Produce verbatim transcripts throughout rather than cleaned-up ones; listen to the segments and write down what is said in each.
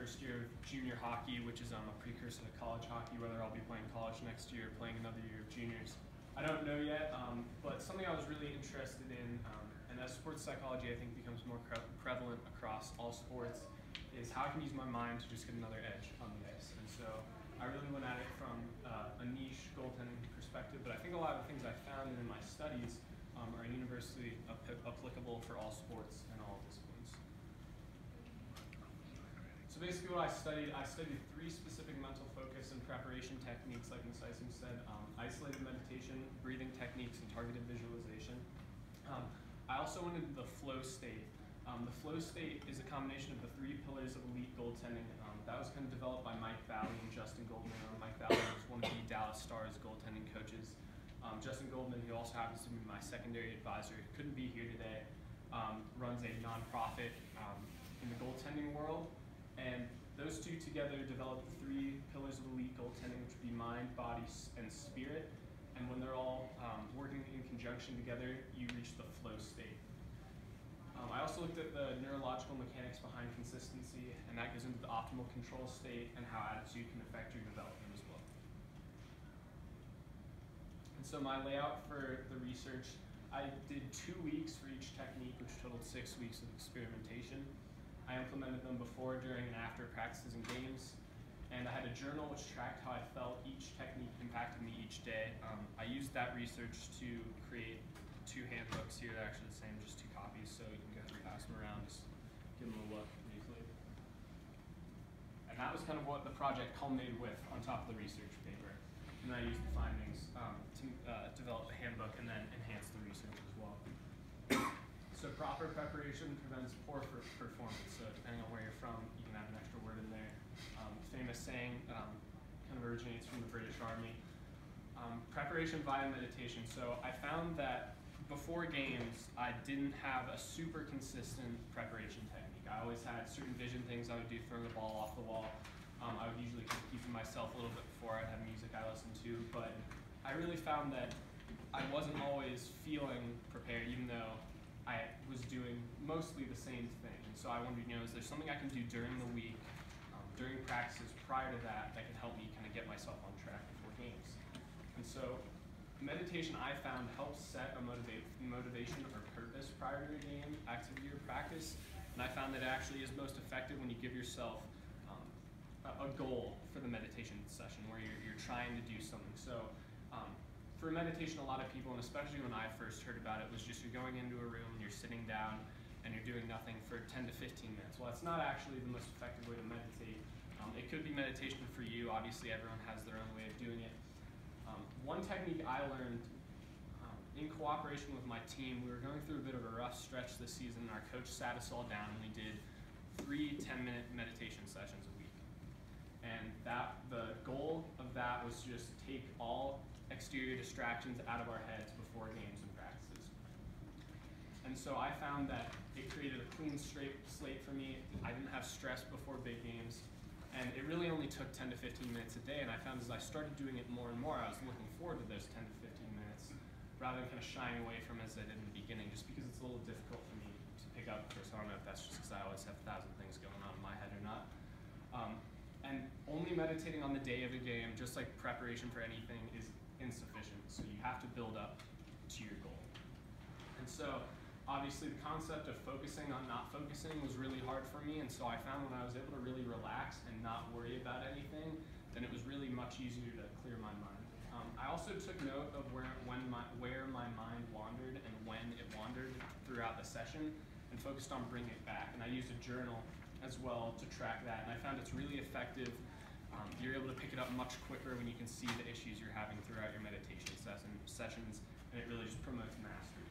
first year of junior hockey, which is um, a precursor to college hockey, whether I'll be playing college next year, playing another year of juniors. I don't know yet, um, but something I was really interested in, um, and as sports psychology I think becomes more prevalent across all sports, is how I can use my mind to just get another edge on the ice. And so I really went at it from uh, a niche goaltending perspective, but I think a lot of the things I found in my studies um, are universally ap applicable for all sports and all disciplines. So basically what I studied, I studied three specific mental focus and preparation techniques, like Miz Isom said, um, isolated meditation, breathing techniques, and targeted visualization. Um, I also went into the flow state. Um, the flow state is a combination of the three pillars of elite goaltending. Um, that was kind of developed by Mike Valley and Justin Goldman. Um, Mike Valley was one of the Dallas Stars goaltending coaches. Um, Justin Goldman, who also happens to be my secondary advisor, couldn't be here today, um, runs a nonprofit um, in the goaltending world. And those two together develop the three pillars of elite goaltending, which would be mind, body, and spirit. And when they're all um, working in conjunction together, you reach the flow state. Um, I also looked at the neurological mechanics behind consistency, and that goes into the optimal control state and how attitude can affect your development as well. And so my layout for the research, I did two weeks for each technique, which totaled six weeks of experimentation. I implemented them before, during, and after practices and games. And I had a journal which tracked how I felt each technique impacted me each day. Um, I used that research to create two handbooks here. They're actually the same, just two copies, so you can go ahead and pass them around, just give them a look briefly. And that was kind of what the project culminated with on top of the research paper. And I used the findings um, to uh, develop the handbook and then enhance the research as well. So proper preparation prevents poor performance. So depending on where you're from, you can add an extra word in there. Um, famous saying um, kind of originates from the British Army. Um, preparation via meditation. So I found that before games, I didn't have a super consistent preparation technique. I always had certain vision things I would do, throwing the ball off the wall. Um, I would usually keep to myself a little bit before. I'd have music I listened to, but I really found that I wasn't always feeling prepared, even though I was doing mostly the same thing. And so I wondered, you know, is there something I can do during the week, um, during practices prior to that, that can help me kind of get myself on track before games? And so meditation, I found, helps set a motiva motivation or purpose prior to a game, activity, or practice. And I found that it actually is most effective when you give yourself um, a, a goal for the meditation session where you're, you're trying to do something. So um, for meditation, a lot of people, and especially when I first heard about it, was just you're going into a room and you're sitting down and you're doing nothing for ten to fifteen minutes. Well, that's not actually the most effective way to meditate. Um, it could be meditation for you. Obviously, everyone has their own way of doing it. Um, one technique I learned um, in cooperation with my team, we were going through a bit of a rough stretch this season. Our coach sat us all down and we did three ten-minute meditation sessions a week. And that the goal of that was just take all exterior distractions out of our heads before games and practices. And so I found that it created a clean straight slate for me. I didn't have stress before big games. And it really only took ten to fifteen minutes a day. And I found as I started doing it more and more, I was looking forward to those ten to fifteen minutes rather than kind of shying away from it as I did in the beginning, just because it's a little difficult for me to pick up first. I don't know if that's just because I always have a thousand things going on in my head or not. Um, and only meditating on the day of a game, just like preparation for anything, is insufficient. So you have to build up to your goal. And so obviously the concept of focusing on not focusing was really hard for me, and so I found when I was able to really relax and not worry about anything, then it was really much easier to clear my mind. Um, I also took note of where, when my, where my mind wandered and when it wandered throughout the session and focused on bringing it back. And I used a journal as well to track that, and I found it's really effective. Um, you're able to pick it up much quicker when you can see the issues you're having throughout your meditation session, sessions, and it really just promotes mastery.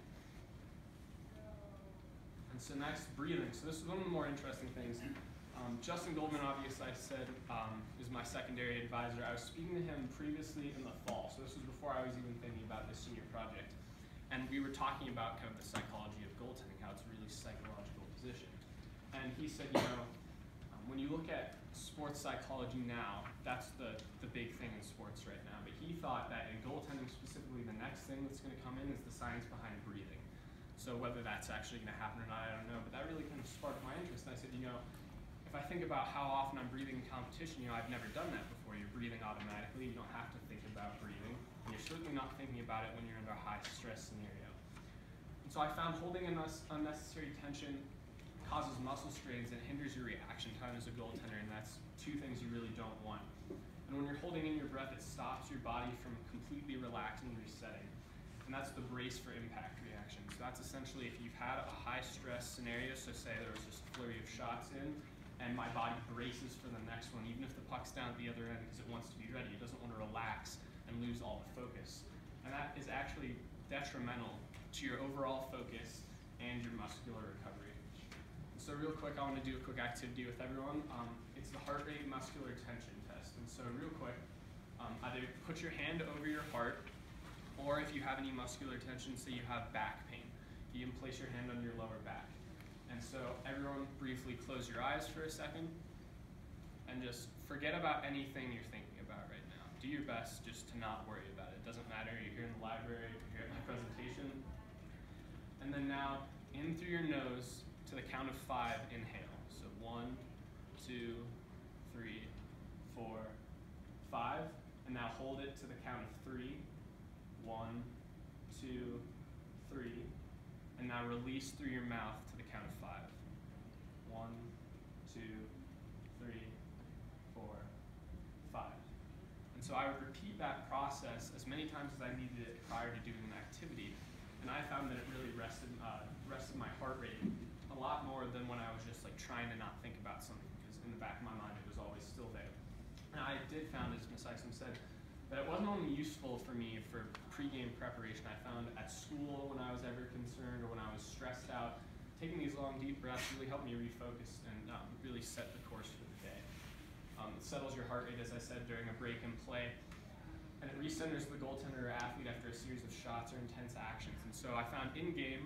And so next, breathing. So this is one of the more interesting things. Um, Justin Goldman, obviously, I said, um, is my secondary advisor. I was speaking to him previously in the fall, so this was before I was even thinking about this senior project. And we were talking about kind of the psychology of goaltending, how it's a really psychological position. And he said, you know, um, when you look at sports psychology now, that's the, the big thing in sports right now. But he thought that in goaltending specifically, the next thing that's going to come in is the science behind breathing. So whether that's actually going to happen or not, I don't know. But that really kind of sparked my interest. And I said, you know, if I think about how often I'm breathing in competition, you know, I've never done that before. You're breathing automatically. You don't have to think about breathing. And you're certainly not thinking about it when you're under a high stress scenario. And so I found holding unnecessary tension causes muscle strains and hinders your reaction time as a goaltender, and that's two things you really don't want. And when you're holding in your breath, it stops your body from completely relaxing and resetting. And that's the brace for impact reaction. So that's essentially if you've had a high stress scenario, so say there was just a flurry of shots in, and my body braces for the next one, even if the puck's down at the other end because it wants to be ready. It doesn't want to relax and lose all the focus. And that is actually detrimental to your overall focus and your muscular recovery. So real quick, I want to do a quick activity with everyone. Um, it's the heart rate muscular tension test. And so real quick, um, either put your hand over your heart, or if you have any muscular tension, say you have back pain, you can place your hand on your lower back. And so everyone briefly close your eyes for a second and just forget about anything you're thinking about right now. Do your best just to not worry about it. It doesn't matter, you're here in the library, you're here at my presentation. And then now, in through your nose, to the count of five, inhale. So one, two, three, four, five. And now hold it to the count of three. One, two, three. And now release through your mouth to the count of five. One, two, three, four, five. And so I would repeat that process as many times as I needed it prior to doing an activity. And I found that it really rested, uh, rested my heart rate a lot more than when I was just like trying to not think about something, because in the back of my mind it was always still there. And I did found, as Miz Isom said, that it wasn't only useful for me for pre-game preparation. I found at school when I was ever concerned or when I was stressed out, taking these long deep breaths really helped me refocus and um, really set the course for the day. Um, it settles your heart rate, as I said, during a break and play. And it recenters the goaltender or athlete after a series of shots or intense actions. And so I found in-game,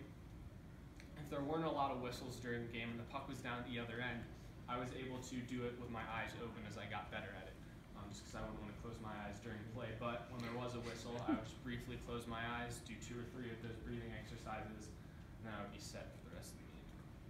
if there weren't a lot of whistles during the game and the puck was down at the other end, I was able to do it with my eyes open as I got better at it. Um, just because I wouldn't want to close my eyes during play. But when there was a whistle, I would just briefly close my eyes, do two or three of those breathing exercises, and then I would be set for the rest of the game.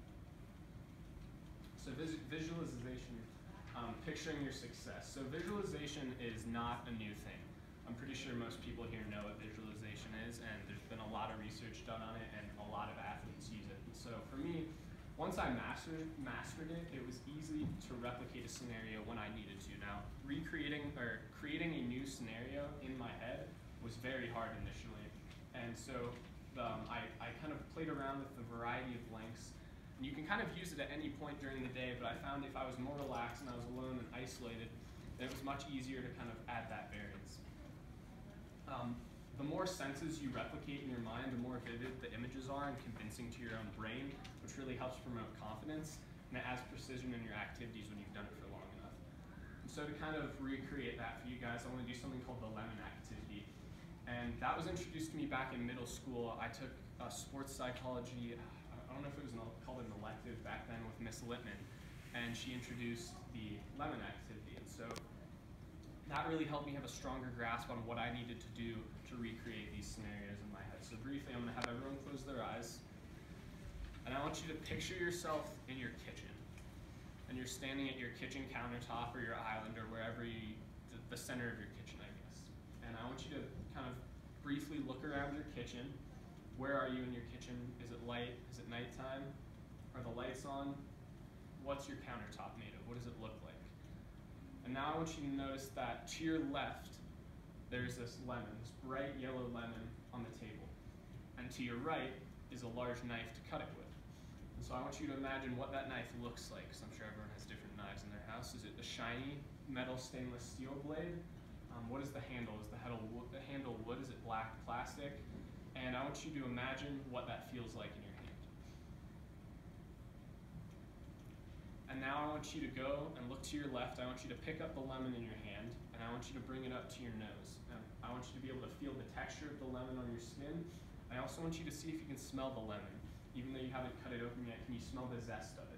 So vis visualization, um, picturing your success. So visualization is not a new thing. I'm pretty sure most people here know what visualization is, and there's been a lot of research done on it, and a lot of athletes use it. And so for me, once I mastered, mastered it, it was easy to replicate a scenario when I needed to. Now, recreating or creating a new scenario in my head was very hard initially. And so um, I, I kind of played around with a variety of lengths. And you can kind of use it at any point during the day, but I found if I was more relaxed and I was alone and isolated, then it was much easier to kind of add that variance. Um, the more senses you replicate in your mind, the more vivid the images are and convincing to your own brain, which really helps promote confidence, and it adds precision in your activities when you've done it for long enough. And so to kind of recreate that for you guys, I want to do something called the lemon activity. And that was introduced to me back in middle school. I took uh, sports psychology, I don't know if it was an, called an elective back then, with Miss Littman, and she introduced the lemon activity. And so that really helped me have a stronger grasp on what I needed to do to recreate these scenarios in my head. So briefly, I'm going to have everyone close their eyes. And I want you to picture yourself in your kitchen. And you're standing at your kitchen countertop or your island or wherever you, the, the center of your kitchen, I guess. And I want you to kind of briefly look around your kitchen. Where are you in your kitchen? Is it light? Is it nighttime? Are the lights on? What's your countertop made of? What does it look like? And now I want you to notice that to your left, there's this lemon, this bright yellow lemon on the table. And to your right is a large knife to cut it with. And so I want you to imagine what that knife looks like, because I'm sure everyone has different knives in their house. Is it the shiny metal stainless steel blade? Um, what is the handle? Is the handle, the handle wood? Is it black plastic? And I want you to imagine what that feels like in your hand. And now I want you to go and look to your left. I want you to pick up the lemon in your hand, and I want you to bring it up to your nose. And I want you to be able to feel the texture of the lemon on your skin. I also want you to see if you can smell the lemon. Even though you haven't cut it open yet, can you smell the zest of it?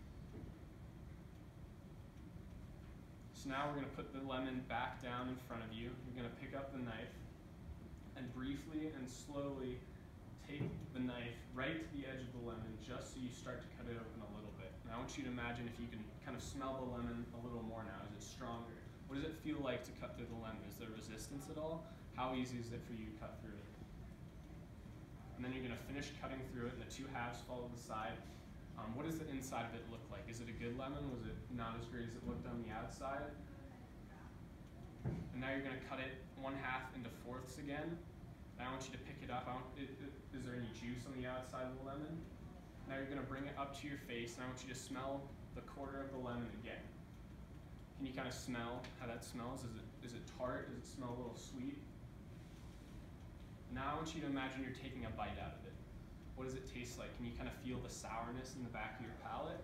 So now we're going to put the lemon back down in front of you. You're going to pick up the knife and briefly and slowly take the knife right to the edge of the lemon just so you start to cut it open a little bit. And I want you to imagine if you can kind of smell the lemon a little more now. Is it stronger? What does it feel like to cut through the lemon? Is there resistance at all? How easy is it for you to cut through it? And then you're going to finish cutting through it, and the two halves fall to the side. Um, what does the inside of it look like? Is it a good lemon? Was it not as great as it looked on the outside? And now you're going to cut it one half into fourths again. And I want you to pick it up. I want, it, it, is there any juice on the outside of the lemon? Now you're going to bring it up to your face, and I want you to smell the quarter of the lemon again. Can you kind of smell how that smells? Is it, is it tart? Does it smell a little sweet? Now I want you to imagine you're taking a bite out of it. What does it taste like? Can you kind of feel the sourness in the back of your palate?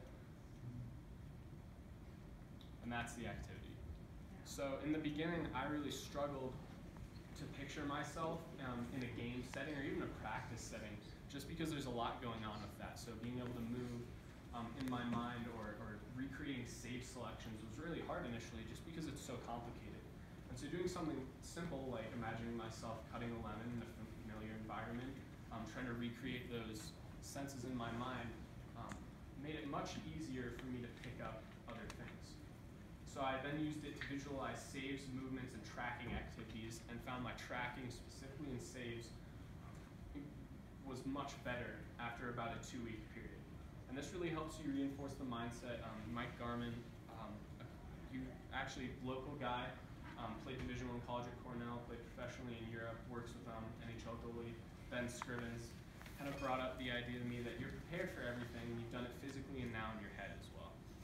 And that's the activity. So in the beginning, I really struggled to picture myself um, in a game setting or even a practice setting, just because there's a lot going on with that. So being able to move um, in my mind or, or recreating save selections was really hard initially, just because it's so complicated. And so doing something simple like imagining myself cutting a lemon in a familiar environment, um, trying to recreate those senses in my mind, um, made it much easier for me to pick up other things. So I then used it to visualize saves, movements, and tracking activities, and found my tracking, specifically in saves, was much better after about a two-week period. And this really helps you reinforce the mindset. Um, Mike Garman, um, you actually local guy, um, played Division One college at Cornell, played professionally in Europe, works with um, N H L goalie Ben Scrivens, kind of brought up the idea to me that you're prepared for everything, and you've done it physically and now in your head as well.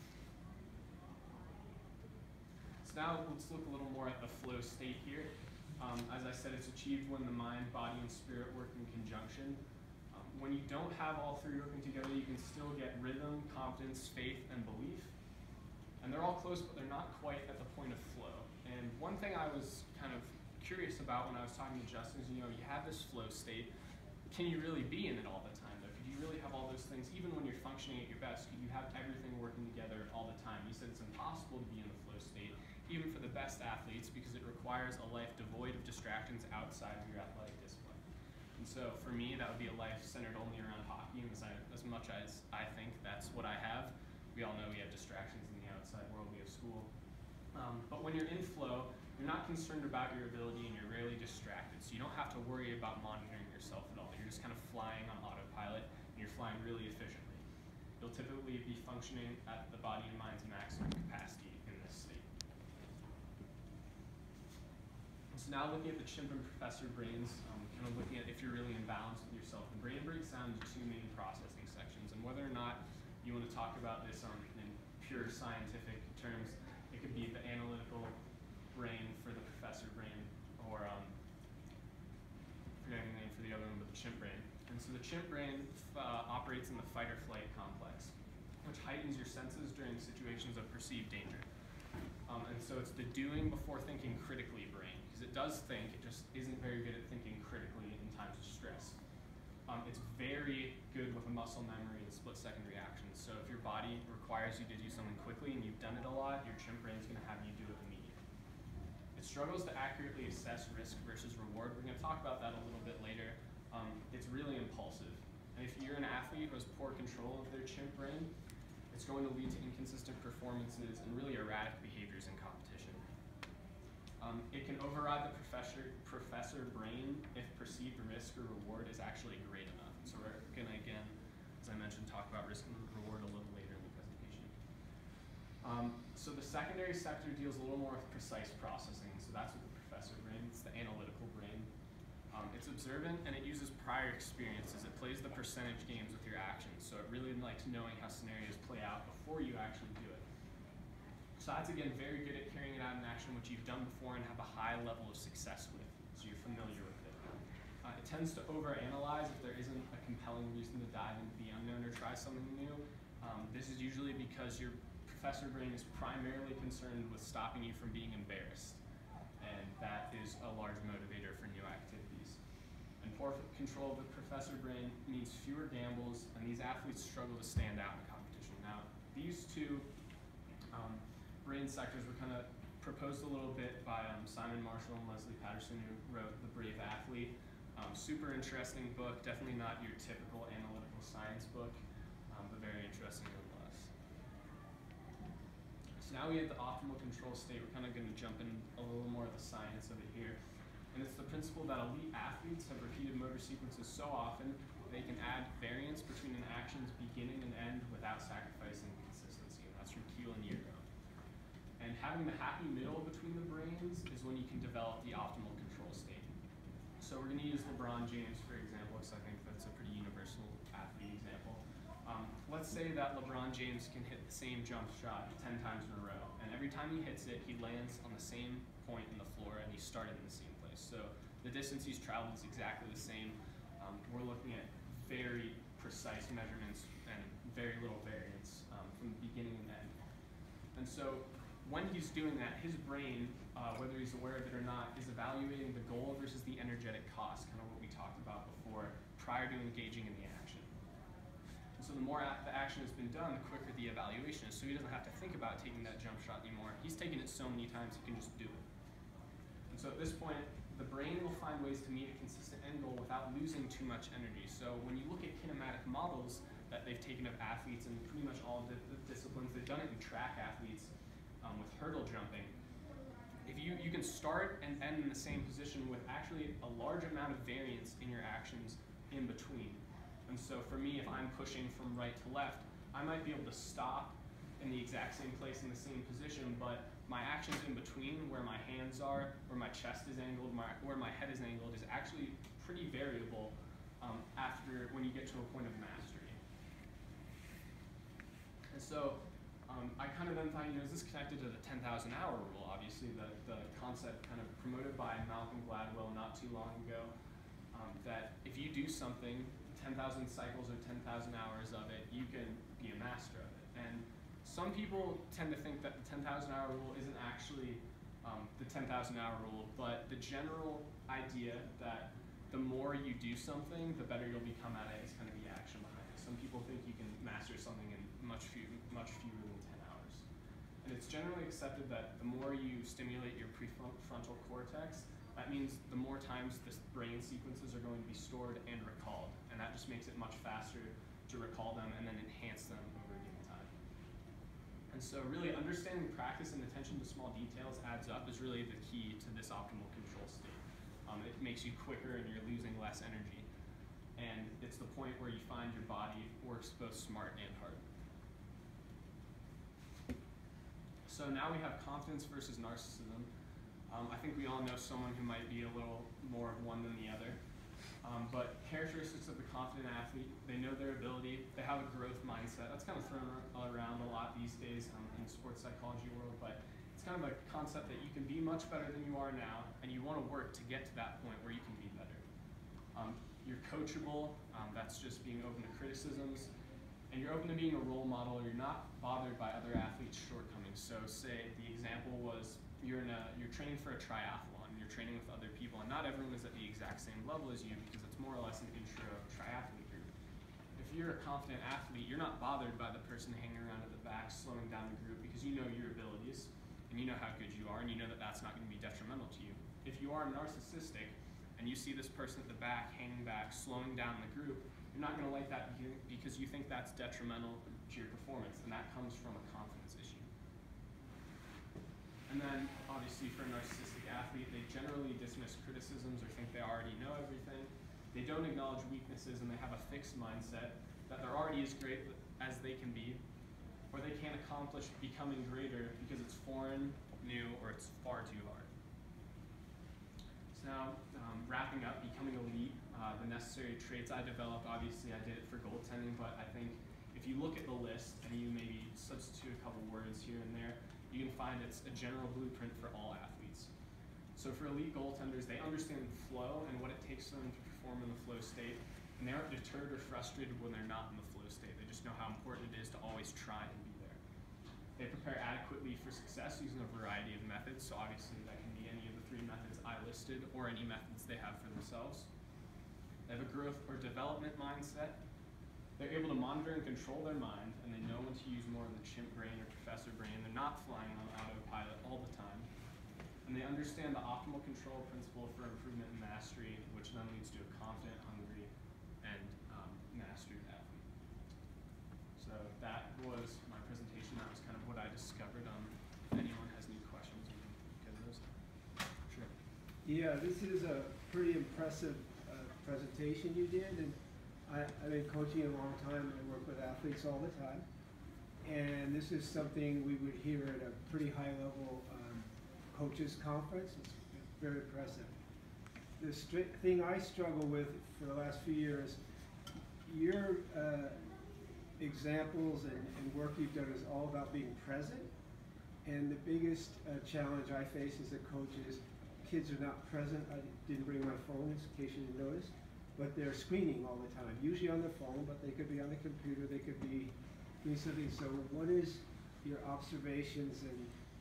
So now let's look a little more at the flow state here. Um, as I said, it's achieved when the mind, body, and spirit work in conjunction. Um, when you don't have all three working together, you can still get rhythm, confidence, faith, and belief. And they're all close, but they're not quite at the point of flow. And one thing I was kind of curious about when I was talking to Justin is, you know, you have this flow state. Can you really be in it all the time, though? Could you really have all those things, even when you're functioning at your best? Could you have everything working together all the time? You said it's impossible to be in the flow state, even for the best athletes, because it requires a life devoid of distractions outside of your athletic discipline. And so for me, that would be a life centered only around hockey, and as, I, as much as I think that's what I have, we all know we have distractions in the outside world, we have school. Um, but when you're in flow, you're not concerned about your ability and you're rarely distracted, so you don't have to worry about monitoring yourself at all. You're just kind of flying on autopilot, and you're flying really efficiently. You'll typically be functioning at the body and mind's maximum capacity in this state. So now looking at the chimp and professor brains, um, kind of looking at if you're really in balance with yourself. The brain breaks down into two main processing sections, and whether or not you want to talk about this on, in pure scientific terms, it could be the analytical brain for the professor brain, or um, forgetting the name for the other one, but the chimp brain. And so the chimp brain uh, operates in the fight or flight complex, which heightens your senses during situations of perceived danger. Um, and so it's the doing before thinking critically brain, because it does think, it just isn't very good at thinking critically in times of stress. Um, it's very good with a muscle memory and split-second reactions. So if your body requires you to do something quickly and you've done it a lot, your chimp brain's going to have you do it immediately. It struggles to accurately assess risk versus reward. We're going to talk about that a little bit later. Um, it's really impulsive. And if you're an athlete who has poor control of their chimp brain, it's going to lead to inconsistent performances and really erratic behaviors in competition. Um, it can override the professor, professor brain if perceived risk or reward is actually great enough. So we're going to, again, as I mentioned, talk about risk and reward a little later in the presentation. Um, so the secondary sector deals a little more with precise processing. So that's what the professor brain, it's the analytical brain. Um, it's observant and it uses prior experiences. It plays the percentage games with your actions. So it really likes knowing how scenarios play out before you actually do it. So that's, again, very good at carrying it out in action, which you've done before and have a high level of success with, so you're familiar with it. Uh, it tends to overanalyze if there isn't a compelling reason to dive into the unknown or try something new. Um, this is usually because your professor brain is primarily concerned with stopping you from being embarrassed, and that is a large motivator for new activities. And poor control of the professor brain means fewer gambles, and these athletes struggle to stand out in competition. Now, these two um, brain sectors were kind of proposed a little bit by um, Simon Marshall and Leslie Patterson, who wrote The Brave Athlete. Um, super interesting book, definitely not your typical analytical science book, um, but very interesting nonetheless. So now we have the optimal control state. We're kind of going to jump in a little more of the science of it here. And it's the principle that elite athletes have repeated motor sequences so often they can add variance between an action's beginning and end without sacrificing consistency. And that's from Kiel and Yero. And having the happy middle between the brains is when you can develop the optimal control state. So we're going to use LeBron James, for example, because I think that's a pretty universal athlete example. Um, let's say that LeBron James can hit the same jump shot ten times in a row. And every time he hits it, he lands on the same point in the floor, and he started in the same place. So the distance he's traveled is exactly the same. Um, we're looking at very precise measurements and very little variance um, from the beginning and end. And so when he's doing that, his brain, uh, whether he's aware of it or not, is evaluating the goal versus the energetic cost, kind of what we talked about before, prior to engaging in the action. And so the more the action has been done, the quicker the evaluation is. So he doesn't have to think about taking that jump shot anymore. He's taken it so many times, he can just do it. And so at this point, the brain will find ways to meet a consistent end goal without losing too much energy. So when you look at kinematic models that they've taken of athletes in pretty much all di the disciplines, they've done it in track athletes um, with hurdle jumping. If you, you can start and end in the same position with actually a large amount of variance in your actions in between. And so for me, if I'm pushing from right to left, I might be able to stop in the exact same place in the same position, but my actions in between, where my hands are, where my chest is angled, my, where my head is angled, is actually pretty variable um, after when you get to a point of mastery. And so um, I kind of then thought, you know, is this connected to the ten thousand hour rule? Obviously, the, the concept kind of promoted by Malcolm Gladwell not too long ago, um, that if you do something, ten thousand cycles or ten thousand hours of it, you can be a master of it. And some people tend to think that the ten thousand hour rule isn't actually um, the ten thousand hour rule, but the general idea that the more you do something, the better you'll become at it is kind of the action behind it. Some people think you can master something in much, few, much fewer than ten hours. And it's generally accepted that the more you stimulate your prefrontal cortex, that means the more times the brain sequences are going to be stored and recalled. And that just makes it much faster to recall them and then enhance them over a given time. And so really understanding practice and attention to small details adds up is really the key to this optimal control state. Um, it makes you quicker and you're losing less energy. And it's the point where you find your body works both smart and hard. So now we have confidence versus narcissism. Um, I think we all know someone who might be a little more of one than the other. Um, but characteristics of the confident athlete, they know their ability, they have a growth mindset. That's kind of thrown around a lot these days um, in the sports psychology world, but it's kind of a concept that you can be much better than you are now, and you want to work to get to that point where you can be better. Um, you're coachable, um, that's just being open to criticisms, and you're open to being a role model. You're not bothered by other athletes' shortcomings. So say the example was you're in a, you're training for a triathlon, you're training with other people, and not everyone is at the exact same level as you because it's more or less an intro triathlete group. If you're a confident athlete, you're not bothered by the person hanging around at the back slowing down the group because you know your abilities and you know how good you are and you know that that's not going to be detrimental to you. If you are narcissistic and you see this person at the back hanging back, slowing down the group, you're not going to like that because you think that's detrimental to your performance, and that comes from a confidence issue. And then, obviously, for a narcissistic athlete, they generally dismiss criticisms or think they already know everything. They don't acknowledge weaknesses, and they have a fixed mindset that they're already as great as they can be, or they can't accomplish becoming greater because it's foreign, new, or it's far too hard. So now, um, wrapping up, becoming elite, uh, the necessary traits I developed, obviously I did it for goaltending, but I think if you look at the list and you maybe substitute a couple words here and there, you can find it's a general blueprint for all athletes. So for elite goaltenders, they understand the flow and what it takes for them to perform in the flow state, and they aren't deterred or frustrated when they're not in the flow state. They just know how important it is to always try and be there. They prepare adequately for success using a variety of methods, so obviously that can be any of the three methods I listed or any methods they have for themselves. They have a growth or development mindset. They're able to monitor and control their mind, and they know when to use more of the chimp brain or professor brain. They're not flying on autopilot all the time. And they understand the optimal control principle for improvement and mastery, which then leads to a confident, hungry, and um, mastered athlete. So that was my presentation. That was kind of what I discovered. Um, Yeah, this is a pretty impressive uh, presentation you did, and I, I've been coaching a long time. I work with athletes all the time, and this is something we would hear at a pretty high level um, coaches conference. It's very impressive. The stri- thing I struggle with for the last few years, your uh, examples and, and work you've done is all about being present. And the biggest uh, challenge I face as a coach is kids are not present. I didn't bring my phone, in case you didn't notice, but they're screening all the time, usually on their phone, but they could be on the computer, they could be doing something. So what is your observations and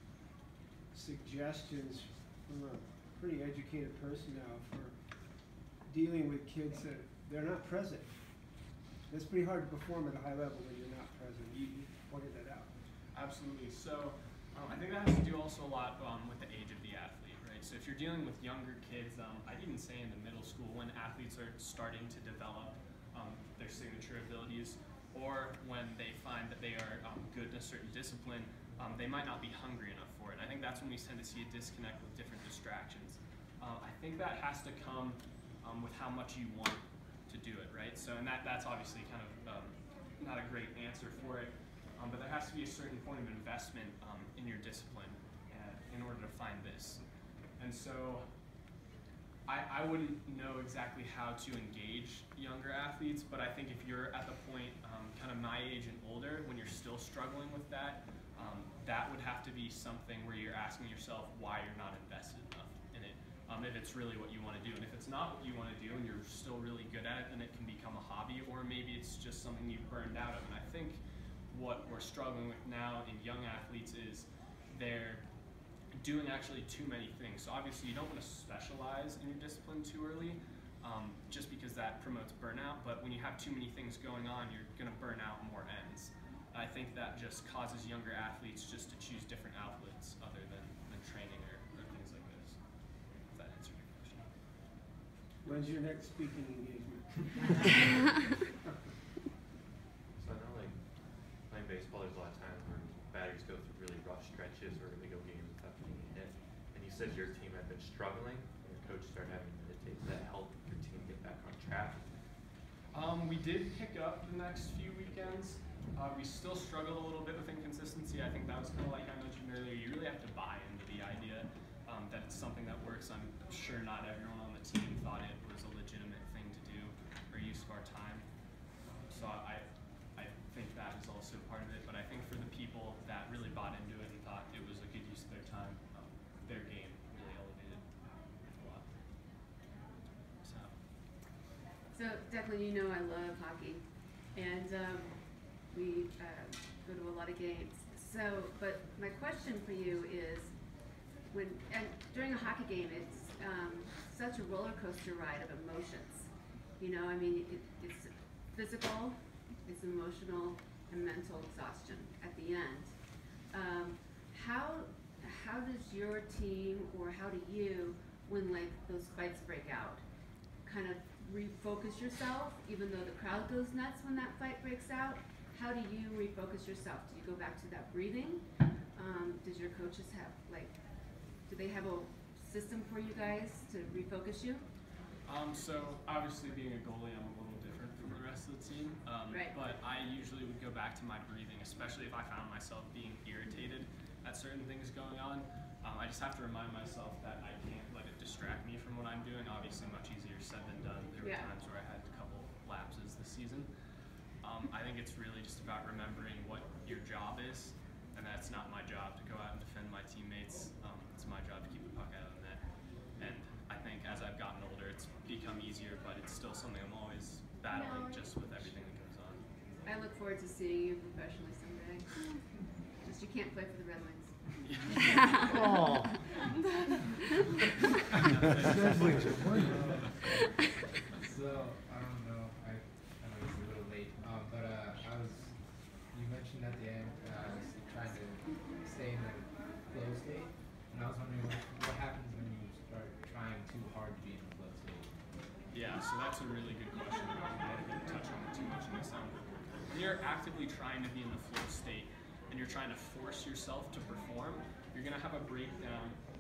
suggestions from a pretty educated person now for dealing with kids that they're not present? It's pretty hard to perform at a high level when you're not present. You, you pointed that out. Absolutely. So um, I think that has to do also a lot um, with the age of the athlete, right? So if you're dealing with younger kids, um, I'd even say in the middle school when athletes are starting to develop um, their signature abilities, or when they find that they are um, good in a certain discipline, um, they might not be hungry enough for it. And I think that's when we tend to see a disconnect with different distractions. Uh, I think that has to come um, with how much you want to do it, right? So, and that, that's obviously kind of um, not a great answer for it, um, but there has to be a certain point of investment um, in your discipline uh, in order to find this. And so I, I wouldn't know exactly how to engage younger athletes, but I think if you're at the point um, kind of my age and older, when you're still struggling with that, um, that would have to be something where you're asking yourself why you're not invested enough in it. Um, if it's really what you want to do. And if it's not what you want to do and you're still really good at it, then it can become a hobby, or maybe it's just something you've burned out of. And I think what we're struggling with now in young athletes is they're doing actually too many things. So obviously you don't want to specialize in your discipline too early, um, just because that promotes burnout. But when you have too many things going on, you're going to burn out more ends. I think that just causes younger athletes just to choose different outlets other than, than training or, or things like this. If that answered your question. When's your next speaking engagement? So I know, like, playing baseball, there's a lot of times where batters go through really rough stretches or they go games without getting a hit. And you said your team had been struggling, and your coach started having to meditate. Did that help your team get back on track? Um, we did pick up the next few weekends. Uh, we still struggled a little bit with inconsistency. I think that was kind of like I mentioned earlier. You really have to buy into the idea um, that it's something that works. I'm sure not everyone on the team thought it was a legitimate thing to do or use of our time. So I, I think that is also part of it. But I think for the people that really bought into it and thought it was a good use of their time, um, their game really elevated a lot. So. So definitely, you know, I love hockey, and um, we uh, go to a lot of games. So, but my question for you is, when and during a hockey game, it's um, such a roller coaster ride of emotions. You know, I mean, it, it's physical, it's emotional, and mental exhaustion at the end. Um, how how does your team, or how do you, when like those fights break out, kind of refocus yourself, even though the crowd goes nuts when that fight breaks out? How do you refocus yourself? Do you go back to that breathing? Um, does your coaches have, like, do they have a system for you guys to refocus you? Um, so obviously being a goalie, I'm a little different from the rest of the team. Um, Right. But I usually would go back to my breathing, especially if I found myself being irritated at certain things going on. Um, I just have to remind myself that I can't let it distract me from what I'm doing. Obviously much easier said than done. There were Yeah. times where I had a couple lapses this season. Um, I think it's really just about remembering what your job is, and that's not my job to go out and defend my teammates. Um, it's my job to keep the puck out of the net. And I think as I've gotten older, it's become easier, but it's still something I'm always battling just with everything that goes on. I look forward to seeing you professionally someday. Just you can't play for the Red Wings. Oh. So, I don't know, I, I know it's a little late, um, but uh, I was, you mentioned at the end, uh, trying to stay in the flow state, and I was wondering what, what happens when you start trying too hard to be in the flow state? Yeah, so that's a really good question. I didn't touch on it too much in this time. When you're actively trying to be in the flow state and you're trying to force yourself to perform, you're going to have a breakdown